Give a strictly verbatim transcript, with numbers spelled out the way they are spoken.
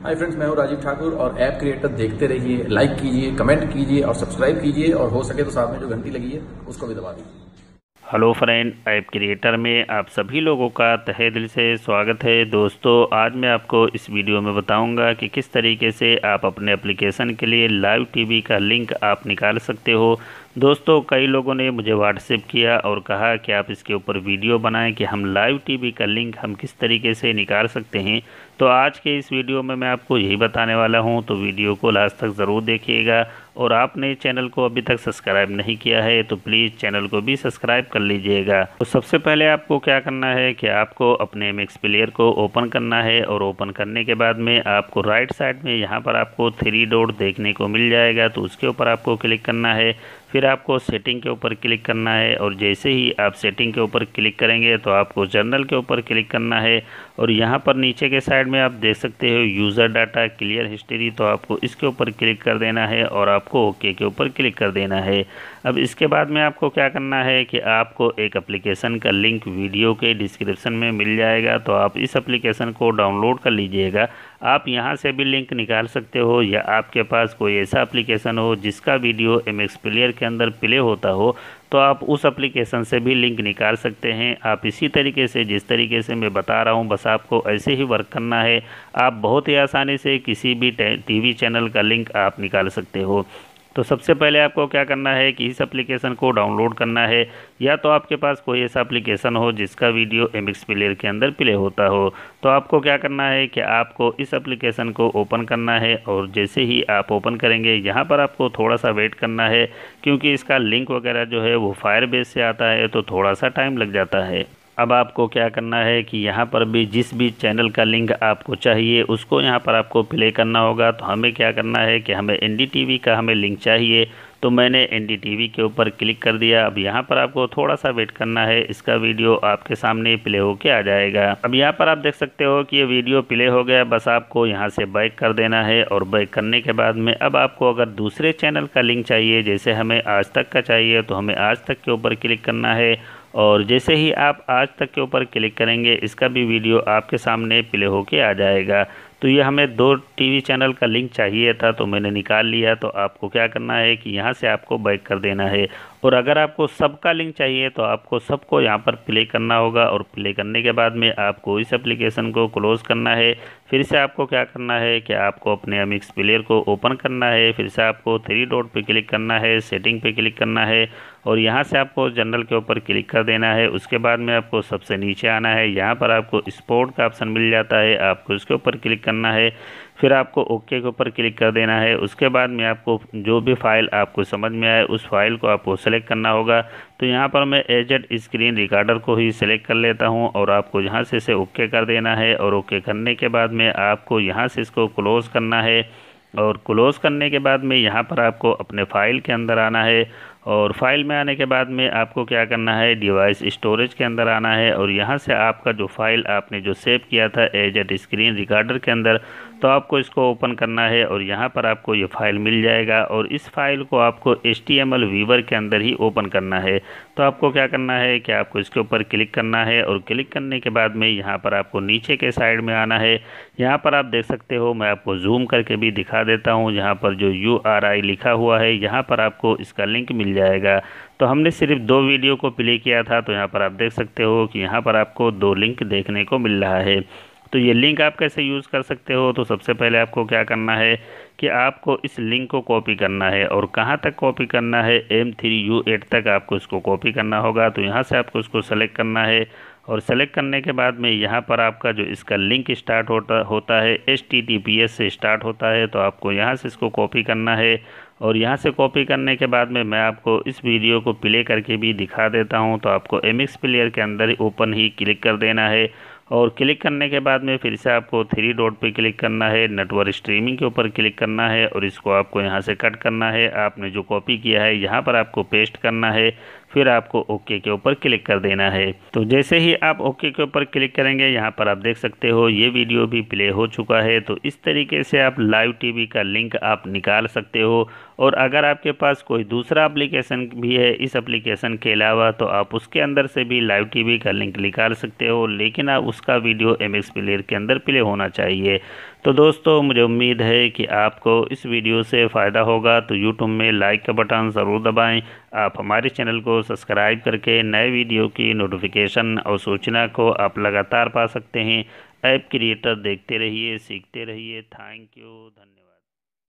Hi friends, मैं हूं राजीव ठाकुर और ऐप क्रिएटर देखते रहिए। लाइक कीजिए, कमेंट कीजिए और सब्सक्राइब कीजिए और हो सके तो साथ में जो घंटी लगी है उसको भी दबा दीजिए। हेलो फ्रेंड, ऐप क्रिएटर में आप सभी लोगों का तहे दिल से स्वागत है। दोस्तों, आज मैं आपको इस वीडियो में बताऊंगा कि किस तरीके से आप अपने एप्लीकेशन के लिए लाइव टीवी का लिंक आप निकाल सकते हो। दोस्तों, कई लोगों ने मुझे व्हाट्सएप किया और कहा कि आप इसके ऊपर वीडियो बनाएं कि हम लाइव टीवी का लिंक हम किस तरीके से निकाल सकते हैं। तो आज के इस वीडियो में मैं आपको यही बताने वाला हूं, तो वीडियो को लास्ट तक ज़रूर देखिएगा। और आपने चैनल को अभी तक सब्सक्राइब नहीं किया है तो प्लीज़ चैनल को भी सब्सक्राइब कर लीजिएगा। तो सबसे पहले आपको क्या करना है कि आपको अपने एम एक्स प्लेयर को ओपन करना है और ओपन करने के बाद में आपको राइट साइड में यहाँ पर आपको थ्री डॉट देखने को मिल जाएगा, तो उसके ऊपर आपको क्लिक करना है। फिर आपको सेटिंग के ऊपर क्लिक करना है और जैसे ही आप सेटिंग के ऊपर क्लिक करेंगे तो आपको जनरल के ऊपर क्लिक करना है। और यहाँ पर नीचे के साइड में आप देख सकते हो यूज़र डाटा क्लियर हिस्ट्री, तो आपको इसके ऊपर क्लिक कर देना है और आपको ओके के ऊपर क्लिक कर देना है। अब इसके बाद में आपको क्या करना है कि आपको एक एप्लीकेशन का लिंक वीडियो के डिस्क्रिप्शन में मिल जाएगा, तो आप इस एप्लीकेशन को डाउनलोड कर लीजिएगा। आप यहाँ से भी लिंक निकाल सकते हो या आपके पास कोई ऐसा एप्लीकेशन हो जिसका वीडियो एम एक्स प्लेयर के अंदर प्ले होता हो तो आप उस एप्लीकेशन से भी लिंक निकाल सकते हैं। आप इसी तरीके से जिस तरीके से मैं बता रहा हूँ बस आपको ऐसे ही वर्क करना है। आप बहुत ही आसानी से किसी भी टीवी चैनल का लिंक आप निकाल सकते हो। तो सबसे पहले आपको क्या करना है कि इस एप्लीकेशन को डाउनलोड करना है, या तो आपके पास कोई ऐसा एप्लीकेशन हो जिसका वीडियो एम एक्स प्लेयर के अंदर प्ले होता हो। तो आपको क्या करना है कि आपको इस एप्लीकेशन को ओपन करना है और जैसे ही आप ओपन करेंगे यहाँ पर आपको थोड़ा सा वेट करना है, क्योंकि इसका लिंक वगैरह जो है वो फायरबेस से आता है तो थोड़ा सा टाइम लग जाता है। अब आपको क्या करना है कि यहाँ पर भी जिस भी चैनल का लिंक आपको चाहिए उसको यहाँ पर आपको प्ले करना होगा। तो हमें क्या करना है कि हमें एन डी टी वी का हमें लिंक चाहिए, तो मैंने एन डी टी वी के ऊपर क्लिक कर दिया। अब यहाँ पर आपको थोड़ा सा वेट करना है, इसका वीडियो आपके सामने प्ले होके आ जाएगा। अब यहाँ पर आप देख सकते हो कि ये वीडियो प्ले हो गया। बस आपको यहाँ से बैक कर देना है और बैक करने के बाद में अब आपको अगर दूसरे चैनल का लिंक चाहिए, जैसे हमें आज तक का चाहिए, तो हमें आज तक के ऊपर क्लिक करना है। और जैसे ही आप आज तक के ऊपर क्लिक करेंगे इसका भी वीडियो आपके सामने प्ले होके आ जाएगा। तो ये हमें दो टीवी चैनल का लिंक चाहिए था तो मैंने निकाल लिया। तो आपको क्या करना है कि यहाँ से आपको बैक कर देना है। और अगर आपको सबका लिंक चाहिए तो आपको सबको यहाँ पर प्ले करना होगा और प्ले करने के बाद में आपको इस एप्लीकेशन को क्लोज़ करना है। फिर से आपको क्या करना है कि आपको अपने एम एक्स प्लेयर को ओपन करना है। फिर से आपको थ्री डॉट पे क्लिक करना है, सेटिंग पे क्लिक करना है और यहाँ से आपको जनरल के ऊपर क्लिक कर देना है। उसके बाद में आपको सबसे नीचे आना है, यहाँ पर आपको स्पोर्ट का ऑप्शन मिल जाता है, आपको इसके ऊपर क्लिक करना है। फिर आपको ओके के ऊपर क्लिक कर देना है। उसके बाद में आपको जो भी फाइल आपको समझ में आए उस फाइल को आपको सेलेक्ट करना होगा। तो यहाँ पर मैं एजेड स्क्रीन रिकॉर्डर को ही सिलेक्ट कर लेता हूँ और आपको यहाँ से इसे ओके कर देना है। और ओके करने के बाद में आपको यहाँ से इसको क्लोज़ करना है। और क्लोज़ करने के बाद में यहाँ पर आपको अपने फाइल के अंदर आना है। और फाइल में आने के बाद में आपको क्या करना है, डिवाइस स्टोरेज के अंदर आना है और यहाँ से आपका जो फाइल आपने जो सेव किया था एजेड स्क्रीन रिकॉर्डर के अंदर, तो आपको इसको ओपन करना है और यहाँ पर आपको ये फाइल मिल जाएगा। और इस फाइल को आपको H T M L viewer के अंदर ही ओपन करना है। तो आपको क्या करना है कि आपको इसके ऊपर क्लिक करना है और क्लिक करने के बाद में यहाँ पर आपको नीचे के साइड में आना है। यहाँ पर आप देख सकते हो, मैं आपको जूम करके भी दिखा देता हूँ, यहाँ पर जो यू आर आई लिखा हुआ है यहाँ पर आपको इसका लिंक मिल जाएगा। तो हमने सिर्फ दो वीडियो को प्ले किया था, तो यहाँ पर आप देख सकते हो कि यहाँ पर आपको दो लिंक देखने को मिल रहा है। तो ये लिंक आप कैसे यूज़ कर सकते हो, तो सबसे पहले आपको क्या करना है कि आपको इस लिंक को कॉपी करना है। और कहाँ तक कॉपी करना है, एम थ्री यू एट तक आपको इसको कॉपी करना होगा। तो यहाँ से आपको इसको सेलेक्ट करना है और सेलेक्ट करने के बाद में यहाँ पर आपका जो इसका लिंक स्टार्ट होता होता है H T T P S से स्टार्ट होता है, तो आपको यहाँ से इसको कॉपी करना है। और यहाँ से कॉपी करने के बाद में मैं आपको इस वीडियो को प्ले करके भी दिखा देता हूँ। तो आपको एम एक्स प्लेयर के अंदर ही ओपन ही क्लिक कर देना है और क्लिक करने के बाद में फिर से आपको थ्री डॉट पे क्लिक करना है, नेटवर्क स्ट्रीमिंग के ऊपर क्लिक करना है और इसको आपको यहाँ से कट करना है। आपने जो कॉपी किया है यहाँ पर आपको पेस्ट करना है, फिर आपको ओके के ऊपर क्लिक कर देना है। तो जैसे ही आप ओके के ऊपर क्लिक करेंगे यहाँ पर आप देख सकते हो ये वीडियो भी प्ले हो चुका है। तो इस तरीके से आप लाइव टीवी का लिंक आप निकाल सकते हो। और अगर आपके पास कोई दूसरा एप्लीकेशन भी है इस एप्लीकेशन के अलावा, तो आप उसके अंदर से भी लाइव टीवी का लिंक निकाल सकते हो, लेकिन आप उसका वीडियो एम एक्स प्लेयर के अंदर प्ले होना चाहिए। तो दोस्तों मुझे उम्मीद है कि आपको इस वीडियो से फ़ायदा होगा, तो यूट्यूब में लाइक का बटन ज़रूर दबाएं। आप हमारे चैनल को सब्सक्राइब करके नए वीडियो की नोटिफिकेशन और सूचना को आप लगातार पा सकते हैं। ऐप क्रिएटर देखते रहिए, सीखते रहिए। थैंक यू, धन्यवाद।